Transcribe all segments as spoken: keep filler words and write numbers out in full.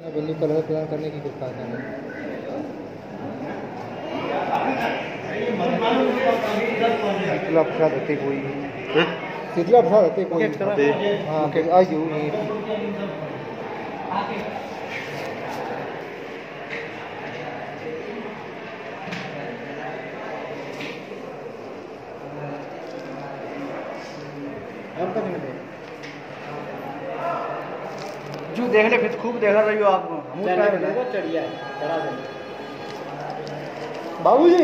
अब इन्हीं colour plan करने की कुछ फायदा नहीं। शीतला प्रसाद होते कोई शीतला प्रसाद होते कोई हाँ आज जो देख ले फिर खूब देख रही हो आप बाबू जी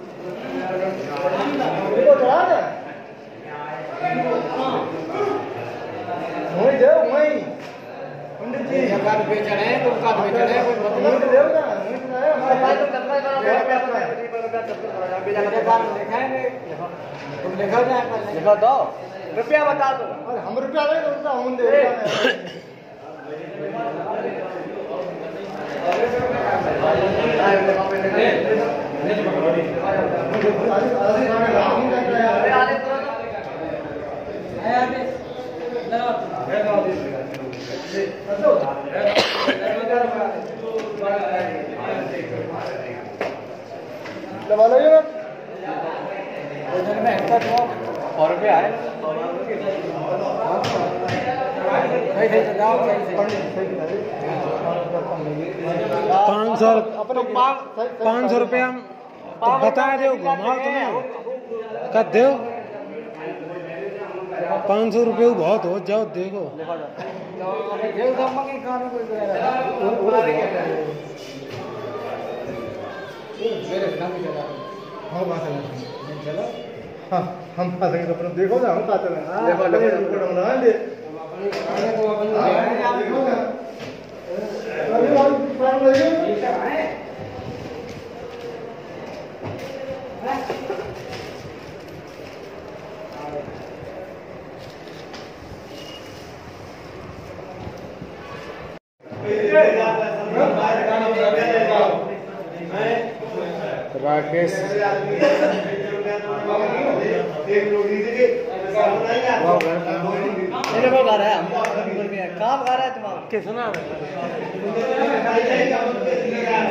वही दे वही पंडित जी का बेचन है तुम का बेचन है कोई मतलब देव ना हमारे पास तो कपड़ा का तुम देखो जाए लिखो दो रुपया बता दो। अरे हम रुपया नहीं तो हम दे दबा लो ये सौ रुपया है पाँच सौ पाँच सौ रुपया बता दो घुमाओ तो नहीं कर दो पाँच सौ रुपये बहुत हो जाओ देखो हाँ हम फंसेंगे तो देखो ना हम पाते हैं राकेश मेरे को गा रहा है काम गा रहा है तुम्हारा किसना